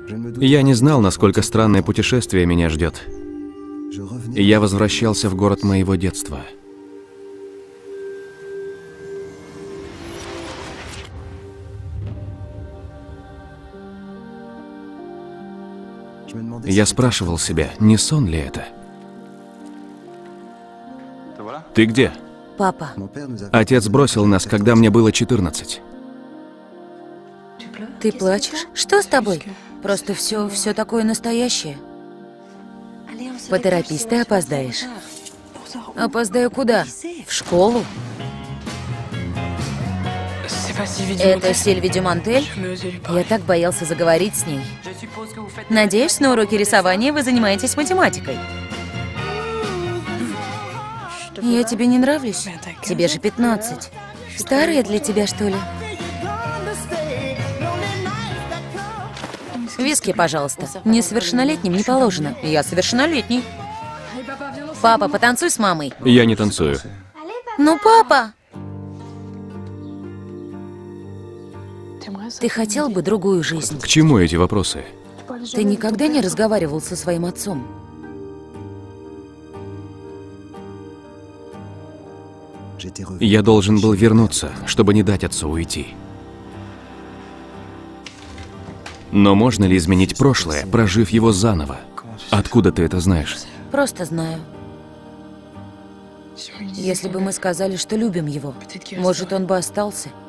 Я не знал, насколько странное путешествие меня ждет. И я возвращался в город моего детства. Я спрашивал себя, не сон ли это? Ты где? Папа. Отец бросил нас, когда мне было 14. Ты плачешь? Что с тобой? Просто все такое настоящее. Поторопись, ты опоздаешь. Опоздаю куда? В школу? Это Сильви Дюмантель? Я так боялся заговорить с ней. Надеюсь, на уроке рисования вы занимаетесь математикой. Я тебе не нравлюсь? Тебе же 15. Старая для тебя, что ли? Виски, пожалуйста. Несовершеннолетним не положено. Я совершеннолетний. Папа, потанцуй с мамой. Я не танцую. Ну, папа! Ты хотел бы другую жизнь? К чему эти вопросы? Ты никогда не разговаривал со своим отцом? Я должен был вернуться, чтобы не дать отцу уйти. Но можно ли изменить прошлое, прожив его заново? Откуда ты это знаешь? Просто знаю. Если бы мы сказали, что любим его, может, он бы остался.